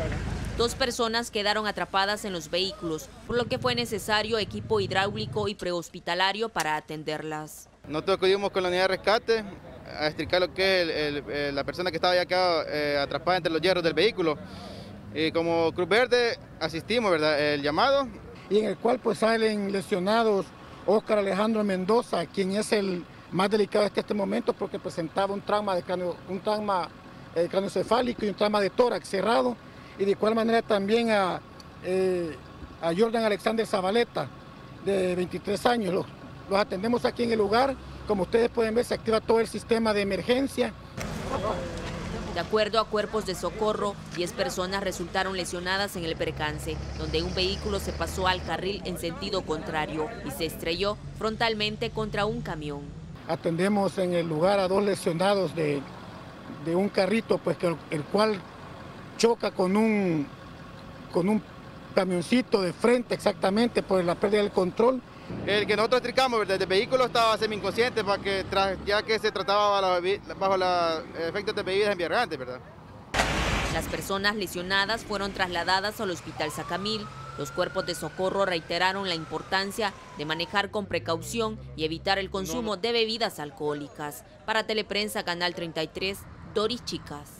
2 personas quedaron atrapadas en los vehículos, por lo que fue necesario equipo hidráulico y prehospitalario para atenderlas. Nosotros acudimos con la unidad de rescate a extricar lo que es la persona que estaba ya quedado atrapada entre los hierros del vehículo. Y como Cruz Verde asistimos, ¿verdad?, el llamado. Y en el cual pues salen lesionados Óscar Alejandro Mendoza, quien es el más delicado hasta este momento porque presentaba un trauma craneoencefálico y un trauma de tórax cerrado. Y de igual manera también a Jordan Alexander Zabaleta, de 23 años. Los atendemos aquí en el lugar. Como ustedes pueden ver, se activa todo el sistema de emergencia. De acuerdo a cuerpos de socorro, 10 personas resultaron lesionadas en el percance, donde un vehículo se pasó al carril en sentido contrario y se estrelló frontalmente contra un camión. Atendemos en el lugar a 2 lesionados de un carrito, pues el cual choca con un camioncito de frente exactamente por la pérdida del control. El que nosotros extricamos desde el vehículo estaba semi-inconsciente, ya que se trataba bajo los efectos de bebidas embriagantes, ¿verdad? Las personas lesionadas fueron trasladadas al Hospital Sacamil. Los cuerpos de socorro reiteraron la importancia de manejar con precaución y evitar el consumo de bebidas alcohólicas. Para Teleprensa, Canal 33, Doris Chicas.